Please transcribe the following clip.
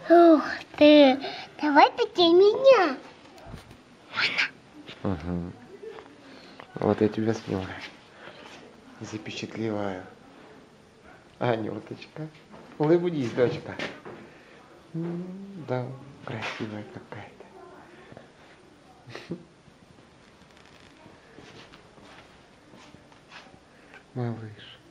Ух ты, давай потей меня. Угу. Вот я тебя снимаю. Запечатлеваю. Анюточка. Улыбнись, дочка. Да, красивая какая-то. Малыш.